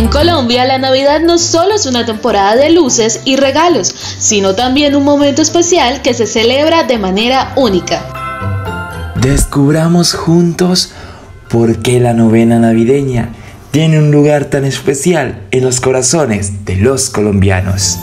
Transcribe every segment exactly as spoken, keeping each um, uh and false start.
En Colombia, la Navidad no solo es una temporada de luces y regalos, sino también un momento especial que se celebra de manera única. Descubramos juntos por qué la novena navideña tiene un lugar tan especial en los corazones de los colombianos.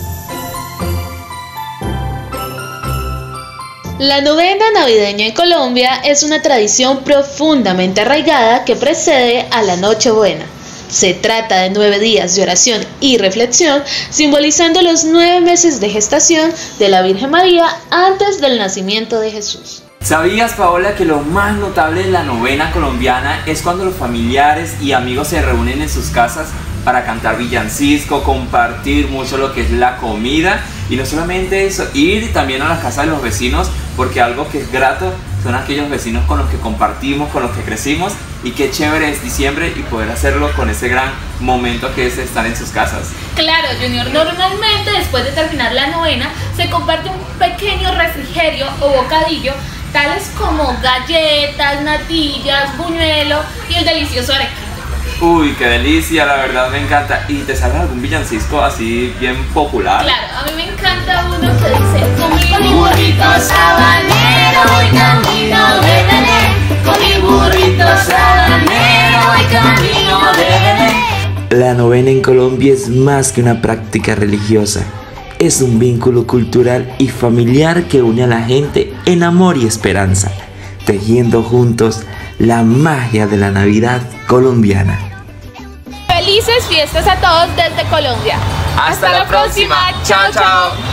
La novena navideña en Colombia es una tradición profundamente arraigada que precede a la Nochebuena. Se trata de nueve días de oración y reflexión, simbolizando los nueve meses de gestación de la Virgen María antes del nacimiento de Jesús. ¿Sabías, Paola, que lo más notable de la novena colombiana es cuando los familiares y amigos se reúnen en sus casas para cantar villancico, compartir mucho lo que es la comida y no solamente eso, ir también a las casas de los vecinos, porque algo que es grato son aquellos vecinos con los que compartimos, con los que crecimos, y qué chévere es diciembre y poder hacerlo con ese gran momento que es estar en sus casas? Claro, Junior, normalmente después de terminar la novena se comparte un pequeño refrigerio o bocadillo, tales como galletas, natillas, buñuelo y el delicioso arequipe. Uy, qué delicia, la verdad me encanta. ¿Y te sabes algún villancico así bien popular? Claro, a mí me encanta uno que dice: con mi burrito sabanero voy camino de Belén, con mi burrito sabanero voy camino de Belén. La novena en Colombia es más que una práctica religiosa. Es un vínculo cultural y familiar que une a la gente en amor y esperanza, tejiendo juntos la magia de la Navidad colombiana. Felices fiestas a todos desde Colombia. Hasta, Hasta la próxima. Chao, chao.